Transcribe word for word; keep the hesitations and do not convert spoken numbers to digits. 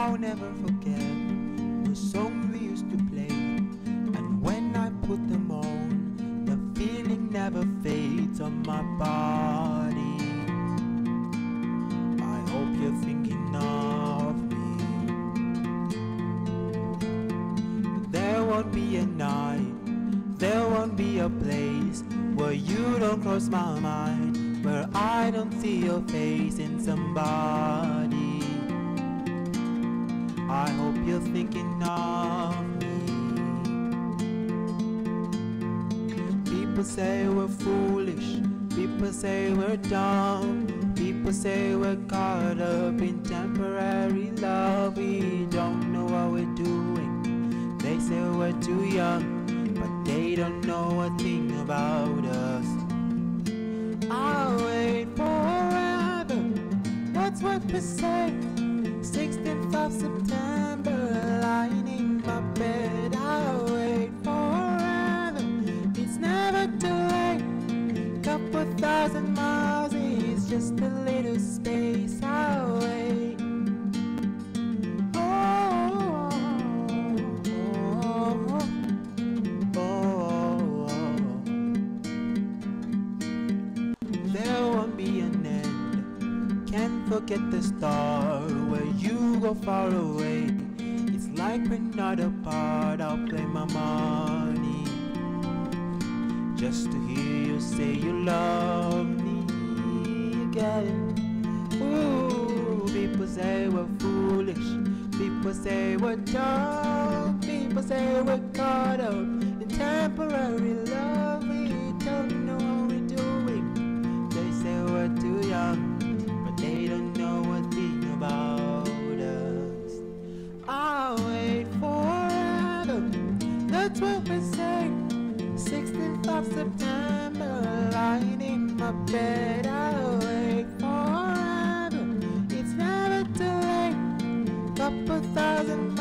I'll never forget the song we used to play, and when I put them on, the feeling never fades on my body. I hope you're thinking of me. There won't be a night, there won't be a place where you don't cross my mind, where I don't see your face in somebody. I hope you're thinking of me. People say we're foolish, people say we're dumb, people say we're caught up in temporary love. We don't know what we're doing. They say we're too young, but they don't know a thing about us. I'll wait forever, that's what we say. sixteenth of September, lying in my bed. I'll wait forever, it's never too late. Couple thousand miles is just a little space. I'll wait. Oh, oh, oh, oh, oh. There won't be an end. Can't forget the star where you go far away. It's like we're not apart. I'll play my money just to hear you say you love me again. Ooh, people say we're foolish, people say we're dumb, people say we're caught up in temporary love. We don't know what we're doing. They say we're too young, but they don't know a thing about us. I'll wait forever, that's what we say. sixteenth of September, lying in my bed. I'll wait forever, it's never too late. Couple thousand